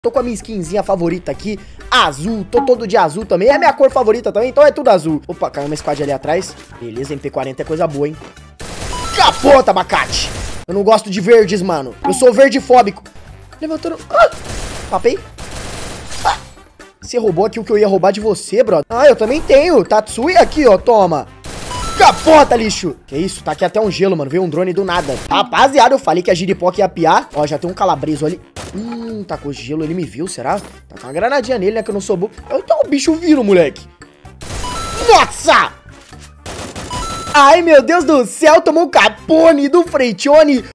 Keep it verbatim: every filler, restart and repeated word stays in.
Tô com a minha skinzinha favorita aqui, azul, tô todo de azul também, é a minha cor favorita também, então é tudo azul. Opa, caiu uma squad ali atrás, beleza, M P quarenta é coisa boa, hein. Capota, abacate. Eu não gosto de verdes, mano, eu sou verdefóbico. Levantando, ah, papei. Ah, você roubou aqui o que eu ia roubar de você, brother. Ah, eu também tenho, Tatsui aqui, ó, toma. Capota, lixo. Que isso, tá aqui até um gelo, mano, veio um drone do nada. Rapaziada, eu falei que a giripoca ia piar. Ó, já tem um calabreso ali. Hum, tá com gelo, ele me viu, será? Tá com uma granadinha nele, né, que eu não sou burro. Então o bicho vira, moleque. Nossa! Ai, meu Deus do céu, tomou um capone do Freitione.